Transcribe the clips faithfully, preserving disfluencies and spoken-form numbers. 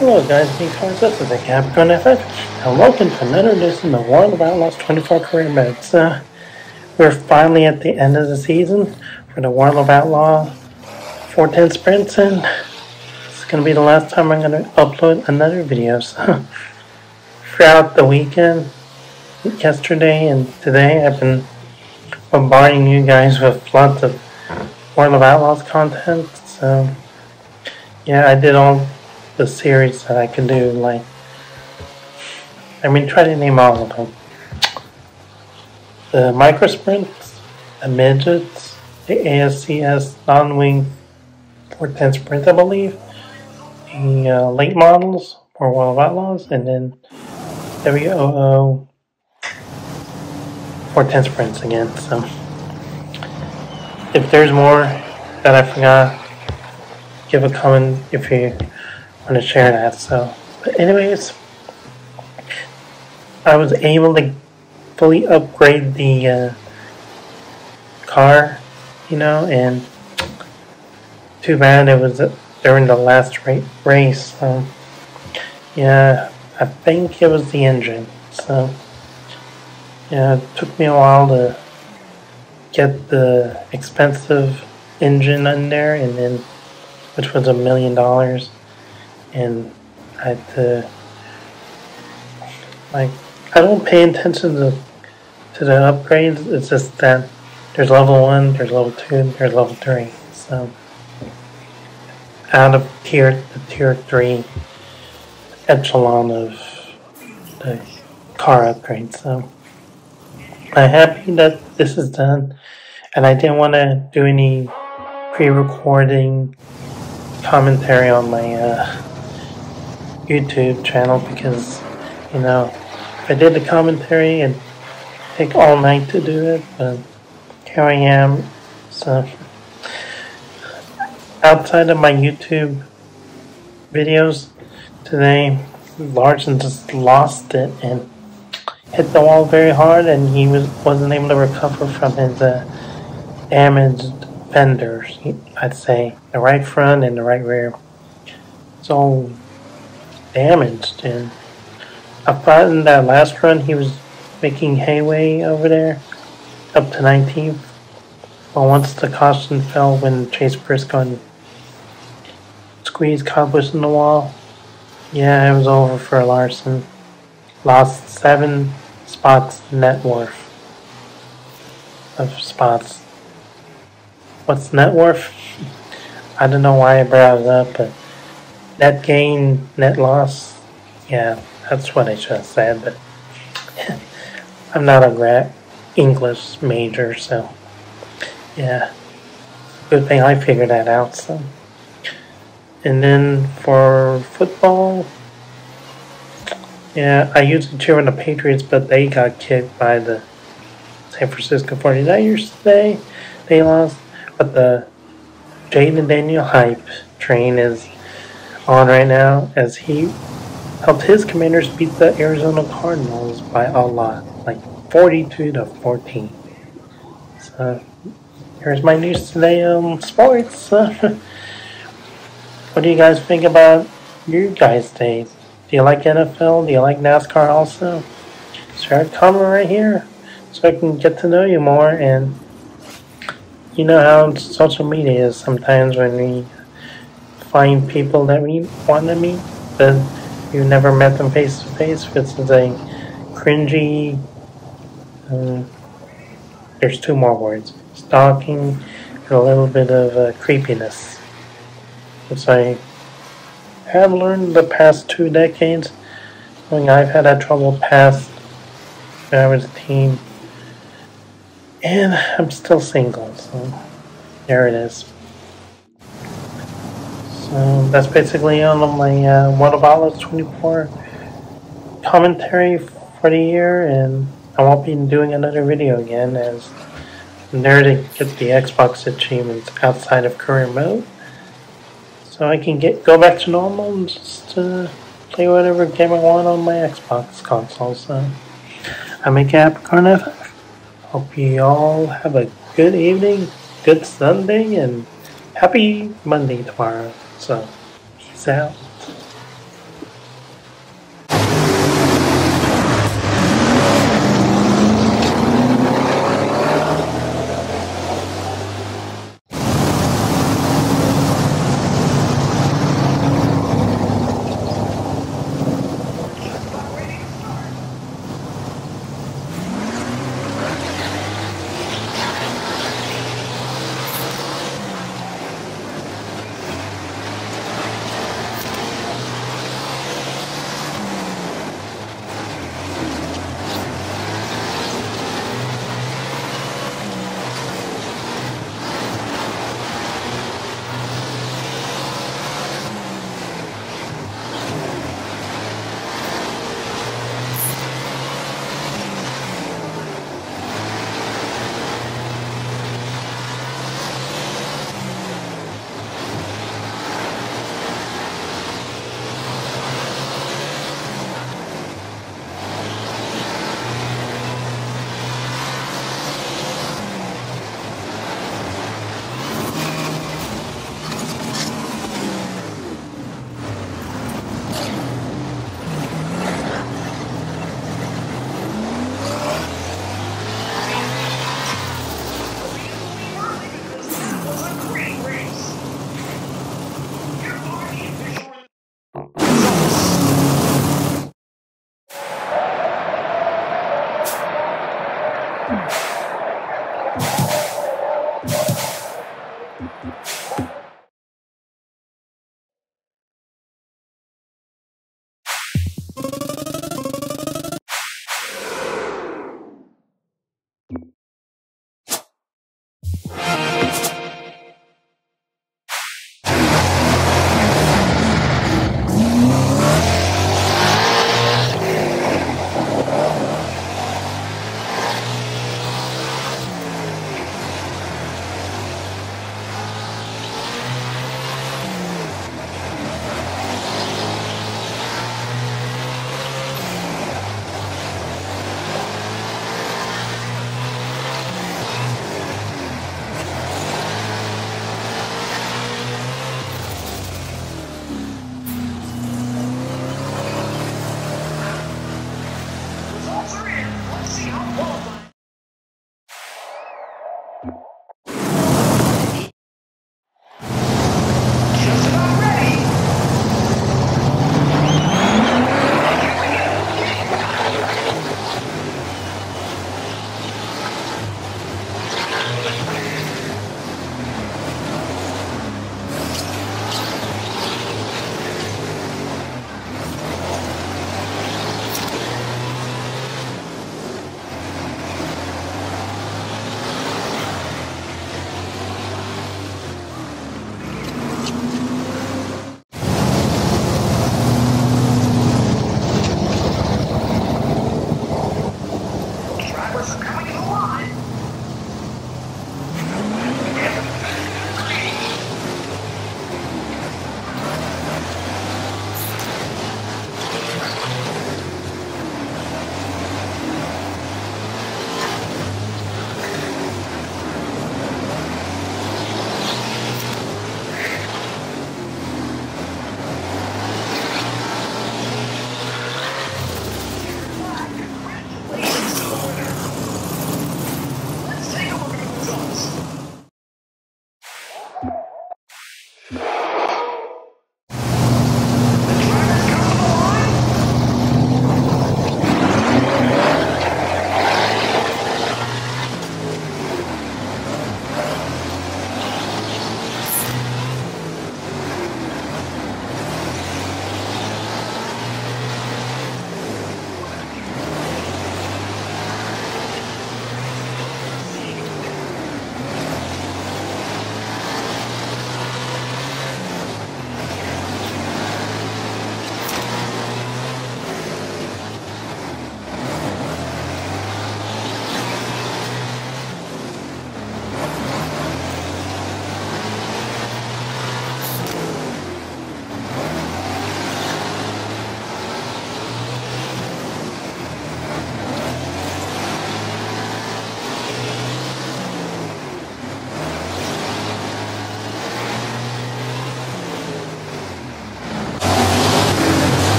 Hello guys, me Cars, this is a Capricorn F F, and welcome to another edition of World of Outlaws twenty-four Career Modes. Uh, we're finally at the end of the season for the World of Outlaw four ten sprints, and it's going to be the last time I'm going to upload another video. So, throughout the weekend, yesterday and today, I've been bombarding you guys with lots of World of Outlaws content. So, yeah, I did all the series that I can do, like, I mean, try to name all of them. The micro sprints, the midgets, the A S C S non-wing four ten sprint, I believe, the uh, late models for World of Outlaws, and then W O O four ten sprints again. So, if there's more that I forgot, give a comment if you want to share that. So, but anyways, I was able to fully upgrade the uh, car, you know, and too bad it was during the last ra race. So, yeah, I think it was the engine. So, yeah, it took me a while to get the expensive engine in there, and then, which was a million dollars. And I had to, like, I don't pay attention to, to the upgrades. It's just that there's level one, there's level two, there's level three. So, out of tier, the tier three echelon of the car upgrade. So, I'm happy that this is done. And I didn't want to do any pre-recording commentary on my uh, YouTube channel because, you know, if I did the commentary, it'd take all night to do it, but here I am. So, outside of my YouTube videos today, Larson just lost it and hit the wall very hard, and he was, wasn't able to recover from his uh, damaged fenders, I'd say. The right front and the right rear. It's all damaged, and I thought in that last run he was making headway over there, up to nineteenth. But once the caution fell when Chase Briscoe squeezed Cobbush in the wall, yeah, it was over for Larson. Lost seven spots net worth of spots. What's net worth? I don't know why I brought it up, but net gain, net loss, yeah, that's what I should have said, but I'm not a grad English major, so yeah, good thing I figured that out. So, and then for football, yeah, I usually cheer on the Patriots, but they got kicked by the San Francisco forty-niners today. They lost, but the Jaden Daniel hype train is on right now, as he helped his Commanders beat the Arizona Cardinals by a lot, like forty-two to fourteen. So, here's my news today on sports. What do you guys think about your guys' days? Do you like N F L? Do you like NASCAR also? Share a comment right here so I can get to know you more. And you know how social media is sometimes when we find people that we want to meet, but you never met them face to face. This is a cringy, um, there's two more words, stalking, and a little bit of uh, creepiness, which I have learned the past two decades. I mean, I've had that trouble past when I was a teen, and I'm still single, so there it is. So that's basically all of my uh, World of Outlaws twenty-four commentary for the year, and I won't be doing another video again, as I'm there to get the Xbox achievements outside of career mode, so I can get go back to normal and just uh, play whatever game I want on my Xbox console. So I'm a Capricorn F F. Hope you all have a good evening, good Sunday, and happy Monday tomorrow. So, peace out.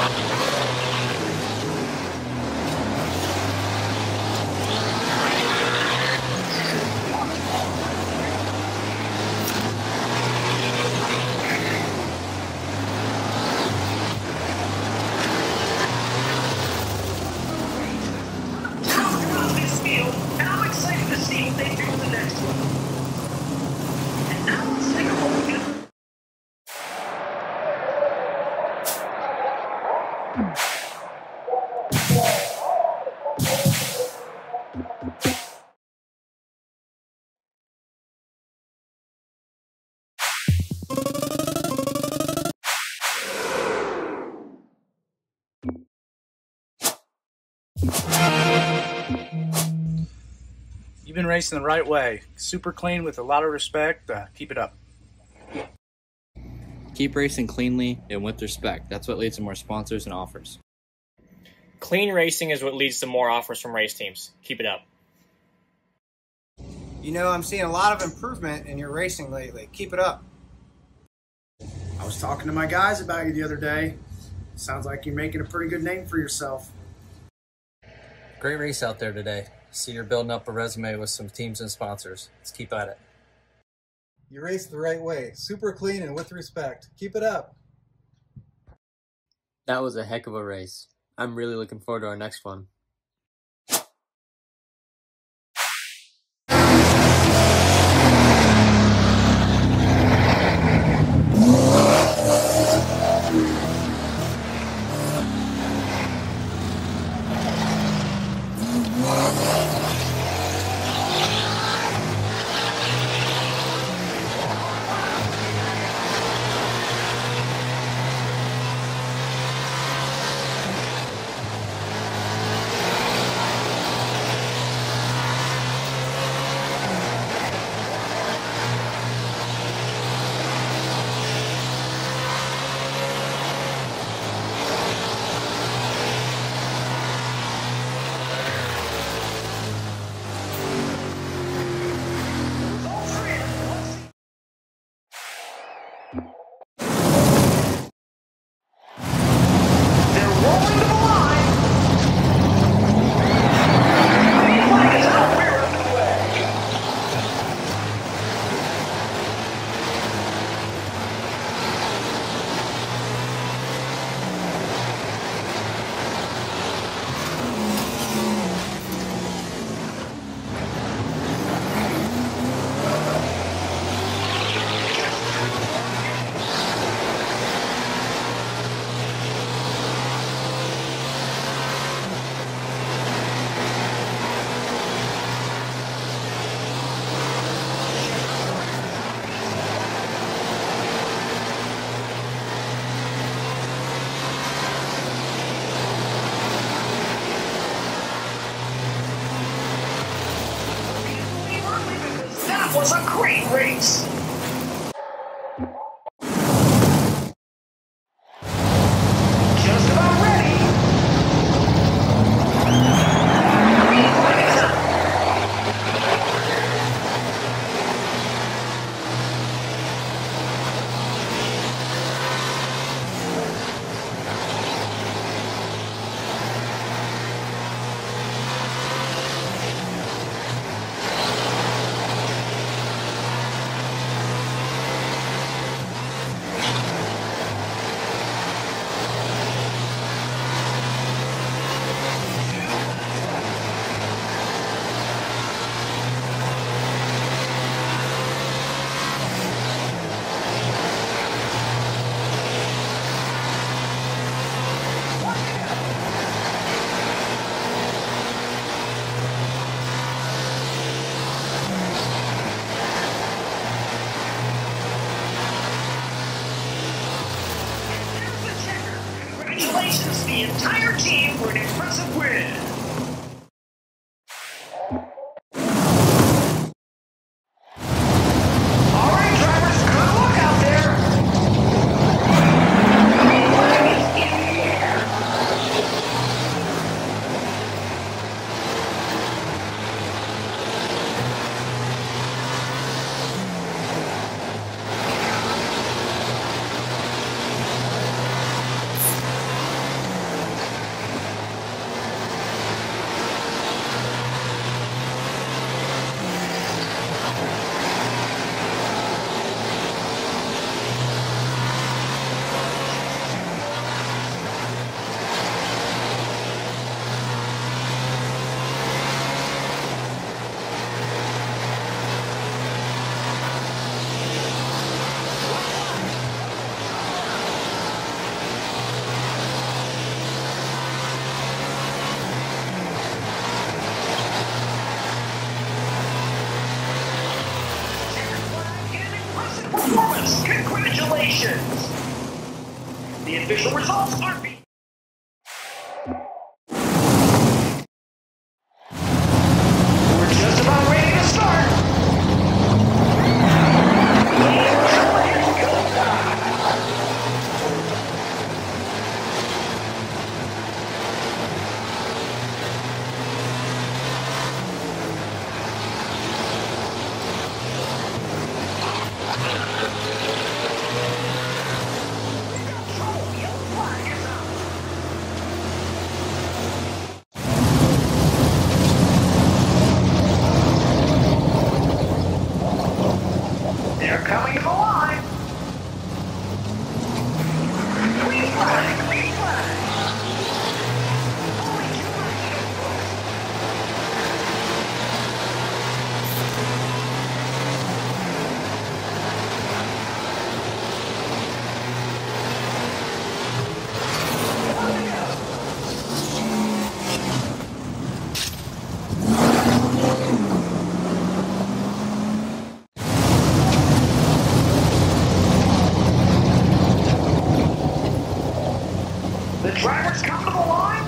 You've been racing the right way. Super clean with a lot of respect. Uh, keep it up. Keep racing cleanly and with respect. That's what leads to more sponsors and offers. Clean racing is what leads to more offers from race teams. Keep it up. You know, I'm seeing a lot of improvement in your racing lately. Keep it up. I was talking to my guys about you the other day. Sounds like you're making a pretty good name for yourself. Great race out there today. See, you're building up a resume with some teams and sponsors. Let's keep at it. You raced the right way. Super clean and with respect. Keep it up. That was a heck of a race. I'm really looking forward to our next one. was a great race. Just about ready. Congratulations to the entire team for an impressive win. All right, drivers, good luck out there. In the air. Congratulations! The official results are being... We're just about ready to start! Let's go! They're coming to the line. Green flag, green flag. Only two The drivers come to the line.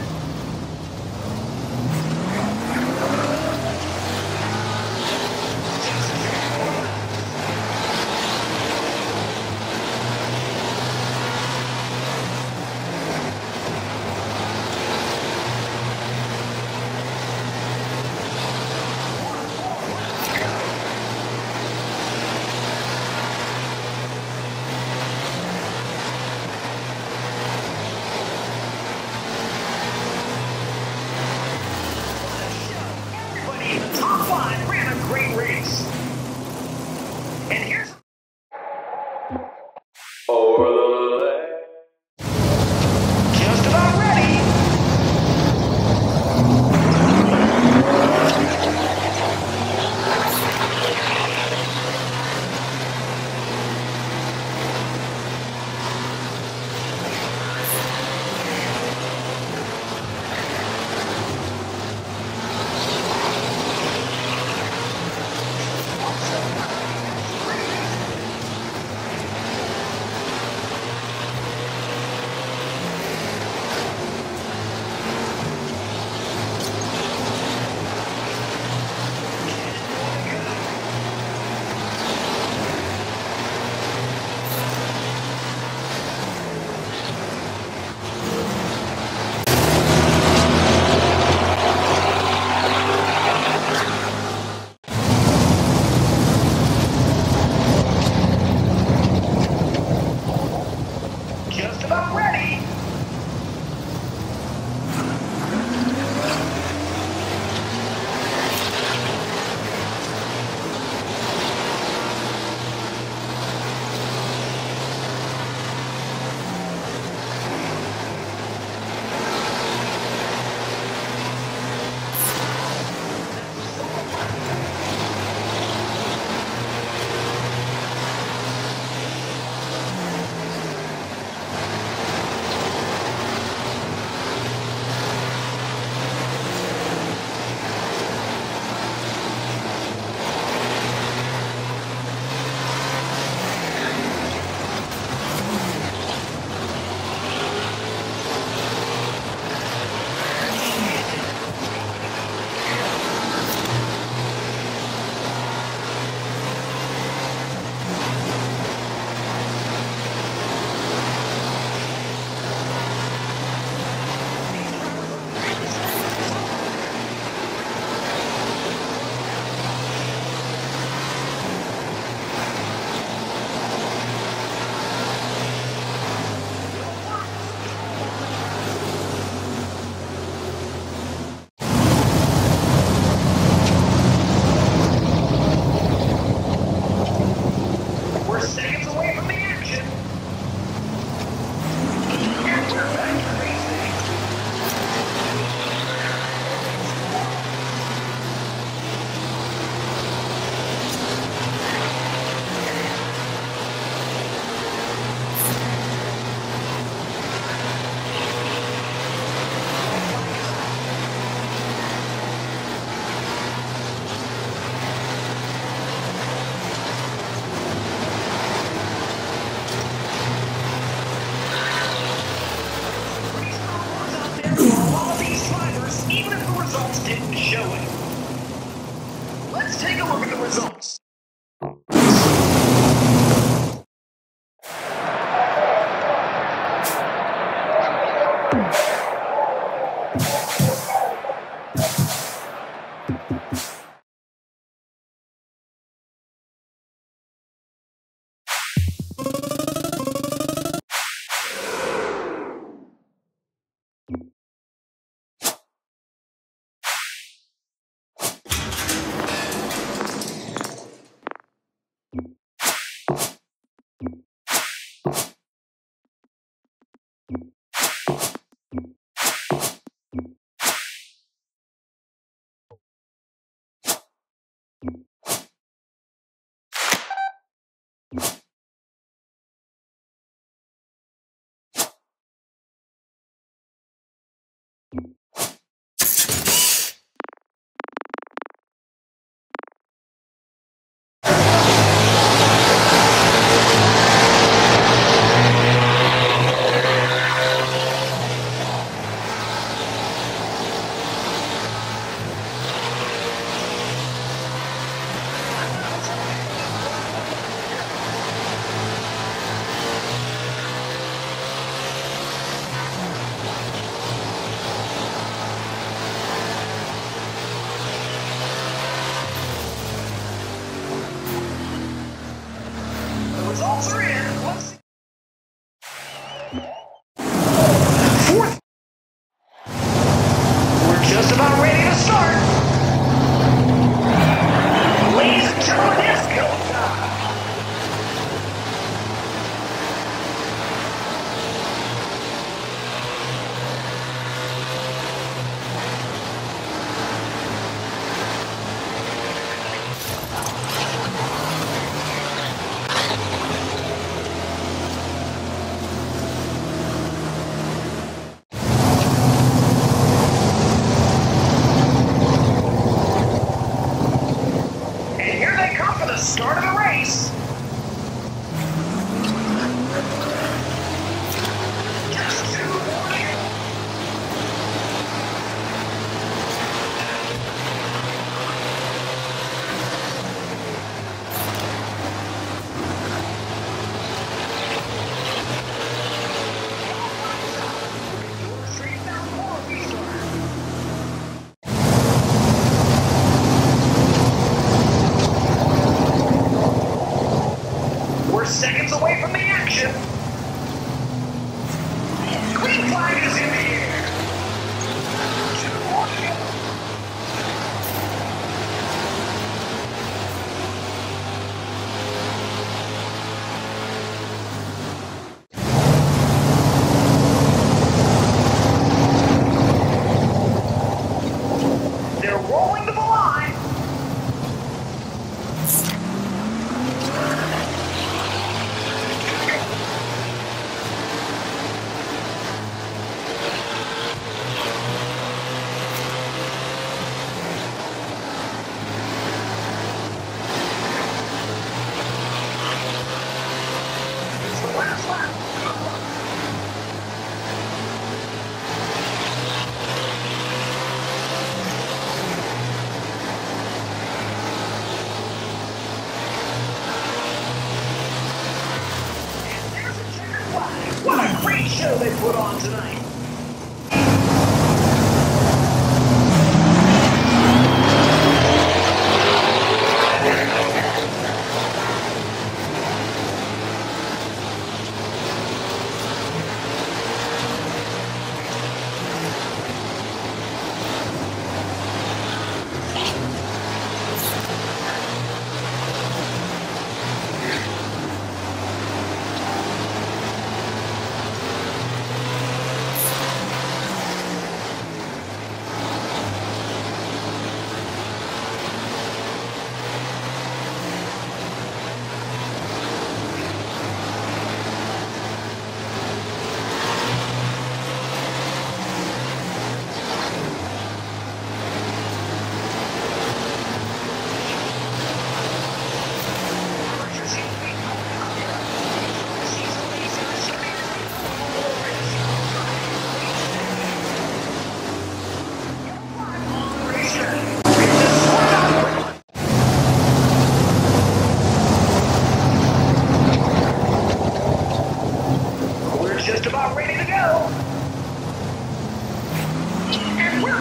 Let's take a look at the results.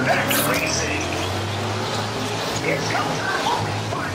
back to racing. It's come time only fun.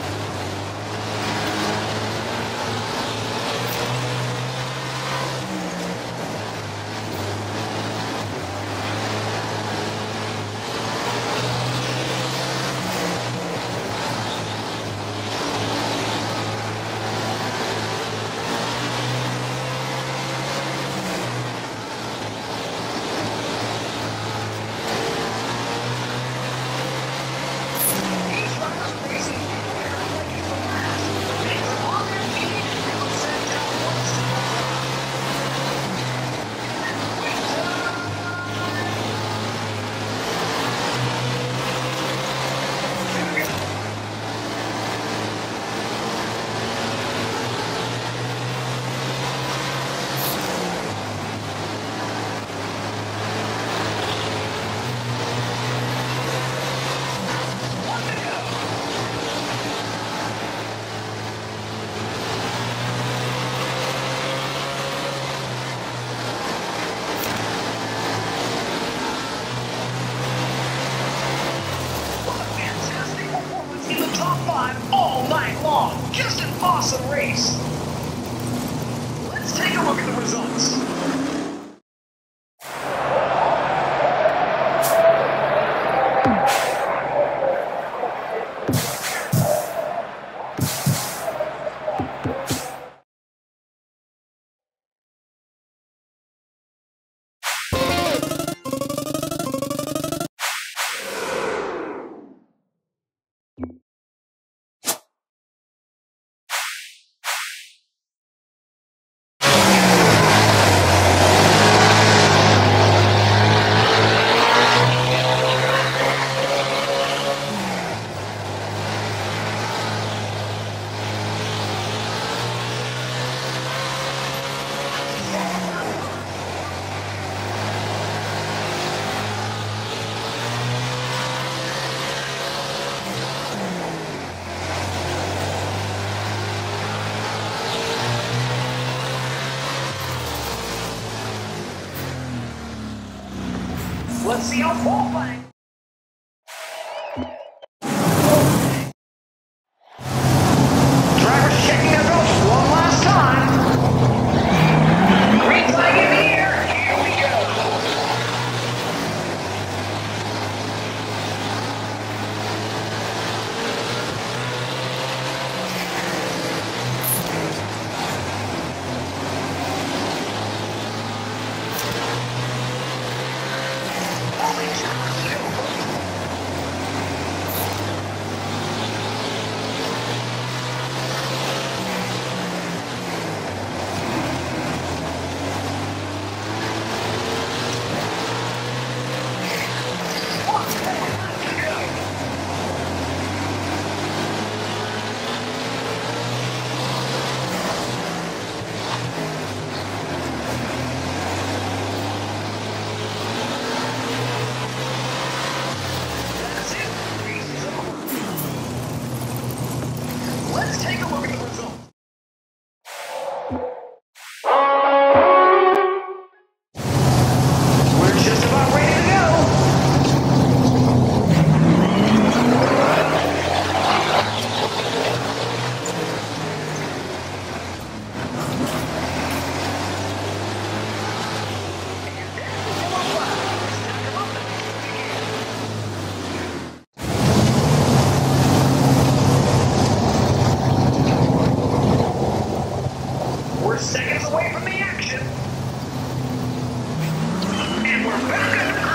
All night long. Just an awesome race. Let's take a look at the results. Let's see how qualifying. Drivers checking their belts one last time. Green flag in the air. Here we go. Let's take a look at the results. We're just about ready to go. Seconds away from the action. And we're back at the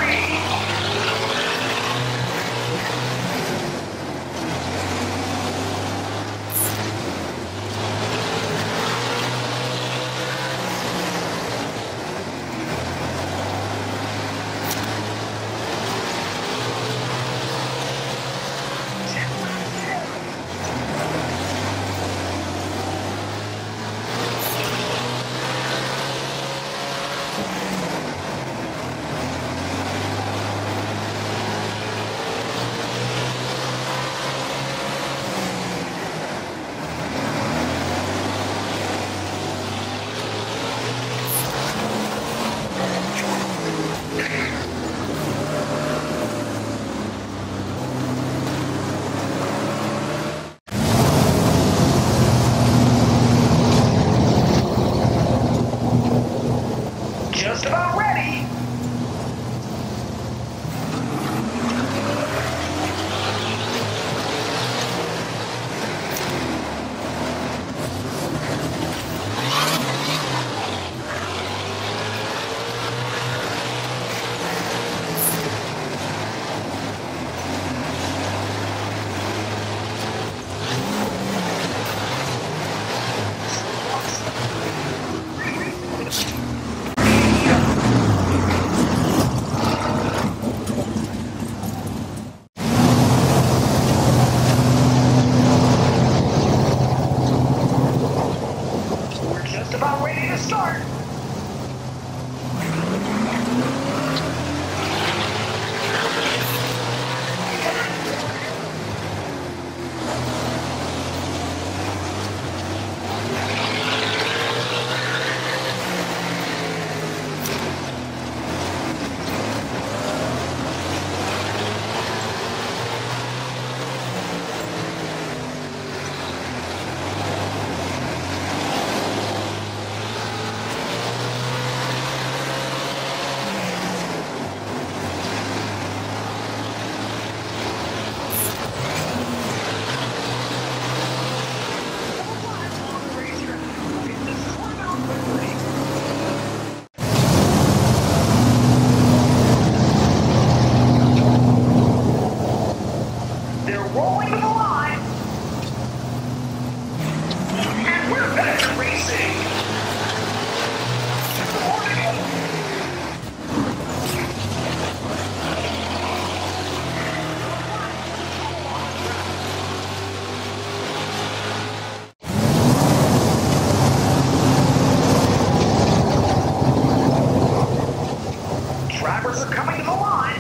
Drivers are coming to the line.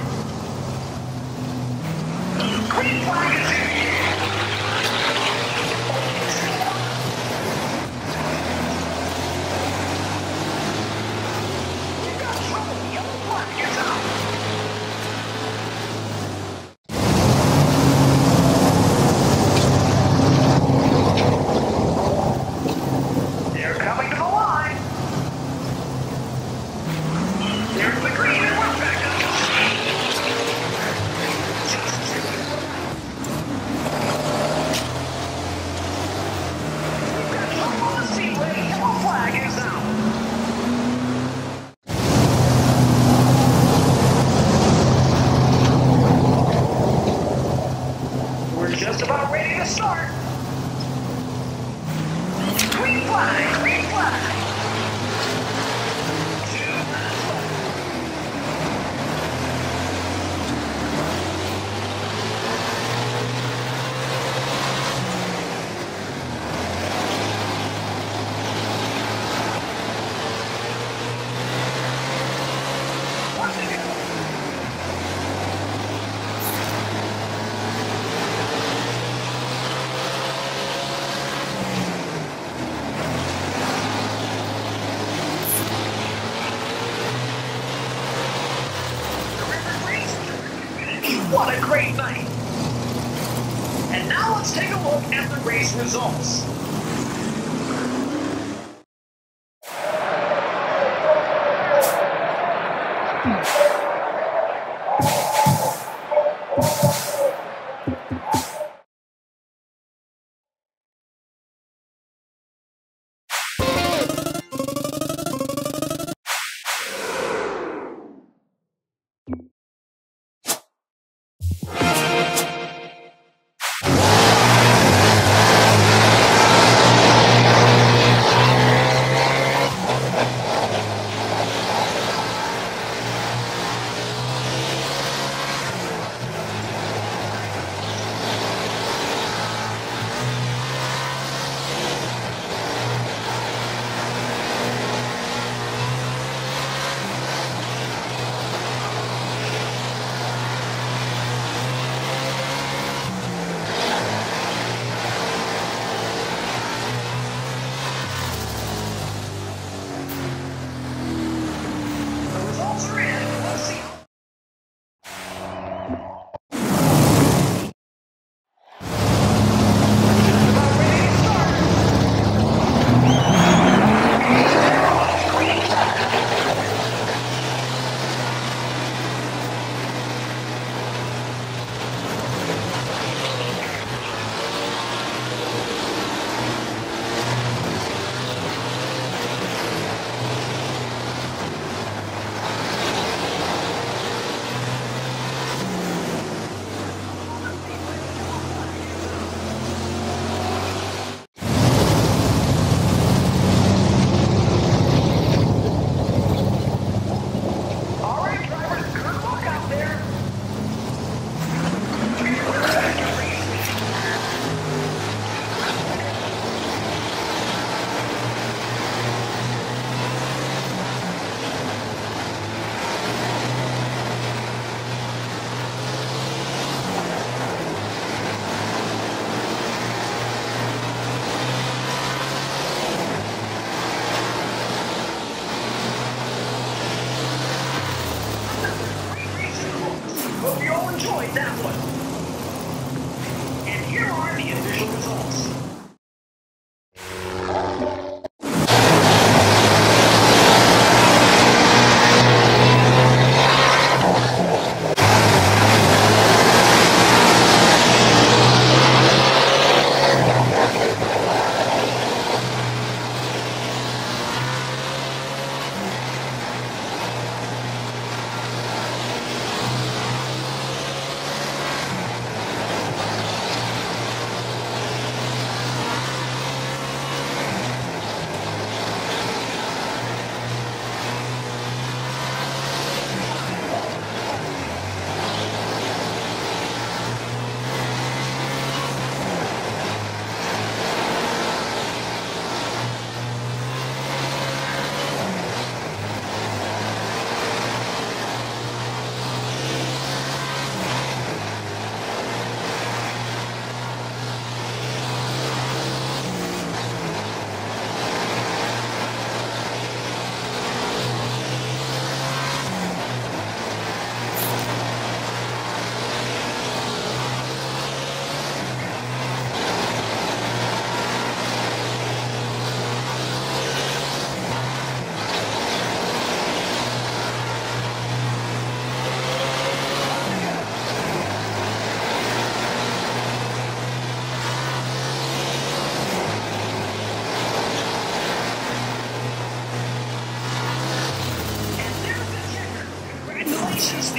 Green flag is in. We've got trouble. Yellow flag is out. They're coming to the line. There's the green and we're back up. We've got trouble on the speedway. Yellow flag is out. We're just about ready to start. Green flag, green flag. What a great night! And now let's take a look at the race results.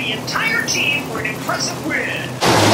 the entire team for an impressive win.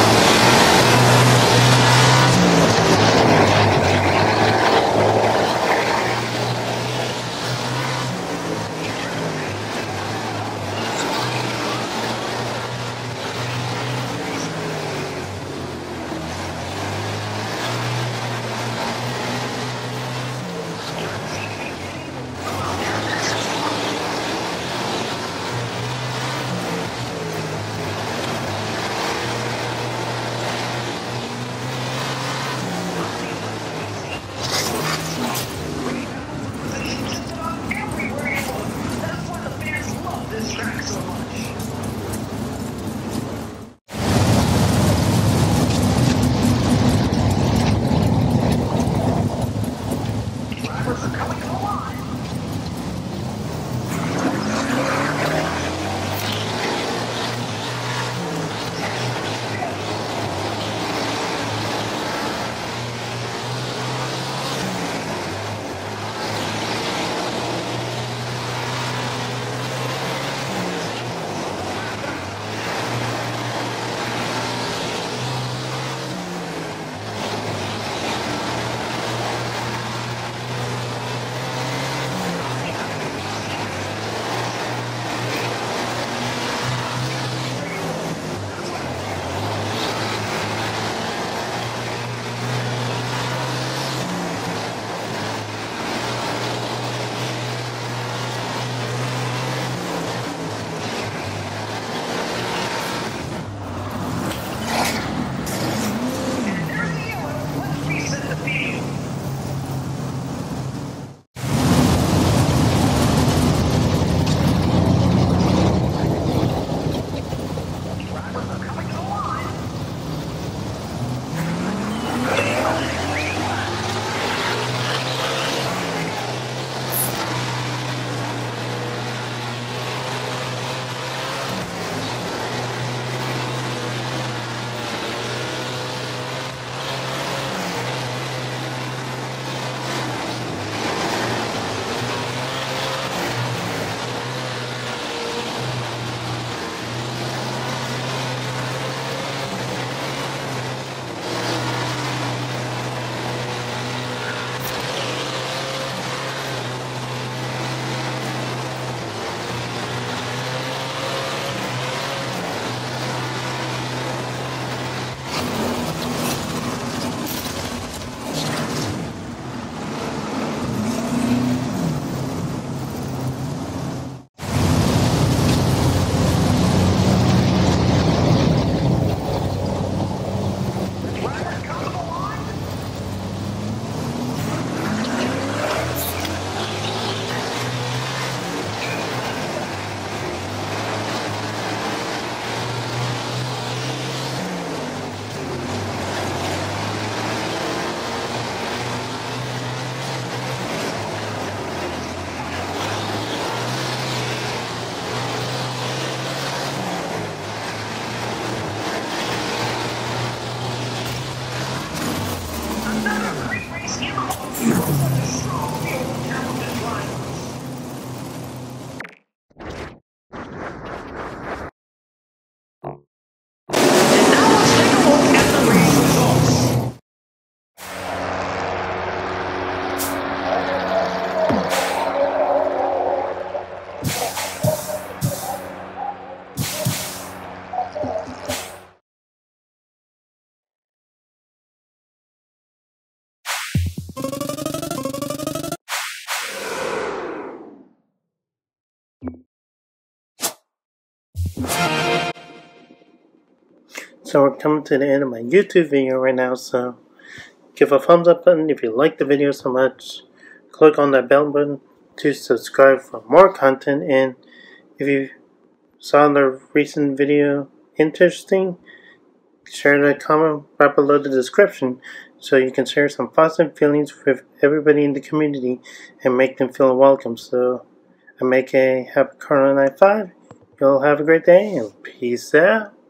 So we're coming to the end of my YouTube video right now, so give a thumbs up button if you like the video so much. Click on that bell button to subscribe for more content, and if you saw the recent video interesting, share the comment right below the description so you can share some positive feelings with everybody in the community and make them feel welcome. So I make a happy Karlo ninety-five. You'll have a great day and peace out.